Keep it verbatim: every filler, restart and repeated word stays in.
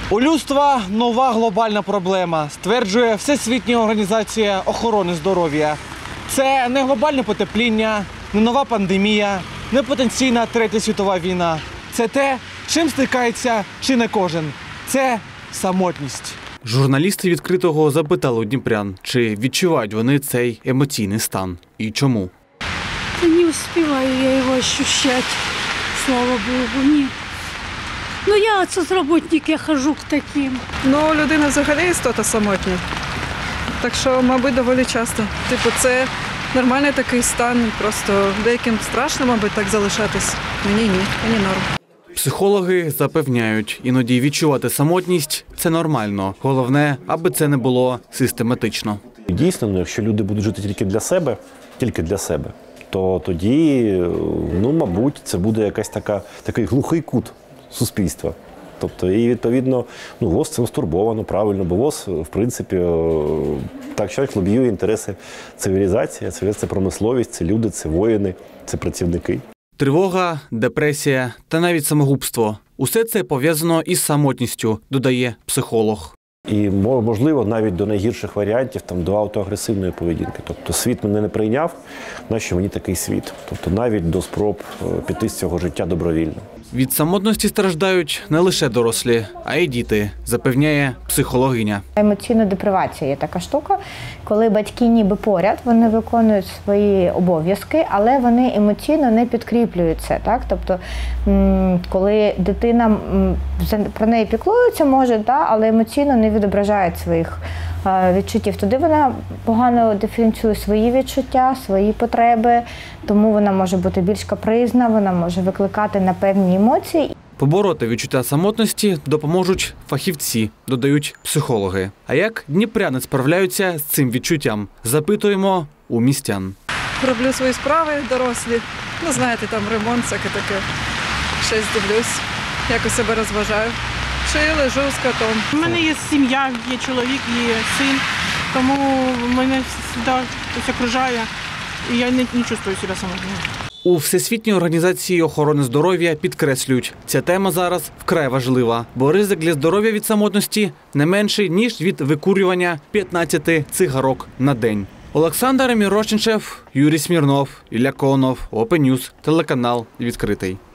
У людства нова глобальна проблема, стверджує Всесвітня організація охорони здоров'я. Це не глобальне потепління, не нова пандемія, не потенційна третя світова війна. Це те, чим стикається чи не кожен. Це самотність. Журналісти «Відкритого» запитали у дніпрян, чи відчувають вони цей емоційний стан і чому. Та не успіваю я його ощущати, слава Богу, ні. Ну я соцработник, я хожу к таким. Ну, людина взагалі істота самотня. Так що, мабуть, доволі часто. Типу, це нормальний такий стан, просто деяким страшно, мабуть, так залишатись. Мені ні, мені норм. Психологи запевняють, іноді відчувати самотність – це нормально. Головне, аби це не було систематично. Дійсно, ну, якщо люди будуть жити тільки для себе, тільки для себе, то тоді, ну, мабуть, це буде якась така, такий глухий кут суспільства. Тобто, і відповідно, ну, ВОЗ цим стурбовано, правильно, бо ВОЗ, в принципі, так що лобіює інтереси цивілізації, це промисловість, це люди, це воїни, це працівники. Тривога, депресія та навіть самогубство – усе це пов'язано із самотністю, додає психолог. І, можливо, навіть до найгірших варіантів, там, до автоагресивної поведінки. Тобто світ мене не прийняв, нащо мені такий світ? Тобто навіть до спроб піти з цього життя добровільно. Від самотності страждають не лише дорослі, а й діти, запевняє психологиня. Емоційна депривація є така штука, коли батьки ніби поряд, вони виконують свої обов'язки, але вони емоційно не підкріплюються. Так? Тобто, коли дитина про неї піклується, може, але емоційно не відображає своїх відчуттів. Тоді вона погано диференціює свої відчуття, свої потреби, тому вона може бути більш капризна, вона може викликати на певні емоції. Побороти відчуття самотності допоможуть фахівці, додають психологи. А як дніпряни справляються з цим відчуттям? Запитуємо у містян. Роблю свої справи дорослі. Ну, знаєте, там ремонт, всяке таке. Щось дивлюсь, якось себе розважаю. Чи лежу з котом. У мене є сім'я, є чоловік, є син, тому мене завжди хтось окружає, і я не, не чувствую себе самотньою. У Всесвітній організації охорони здоров'я підкреслюють, ця тема зараз вкрай важлива, бо ризик для здоров'я від самотності не менший, ніж від викурювання п'ятнадцяти цигарок на день. Олександр Мірошничев, Юрій Смірнов, Ілля Конов, Open News, телеканал «Відкритий».